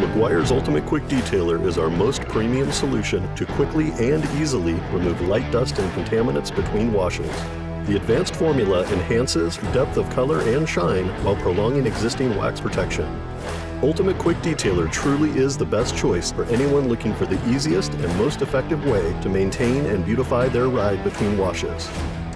Meguiar's Ultimate Quik Detailer is our most premium solution to quickly and easily remove light dust and contaminants between washes. The advanced formula enhances depth of color and shine while prolonging existing wax protection. Ultimate Quik Detailer truly is the best choice for anyone looking for the easiest and most effective way to maintain and beautify their ride between washes.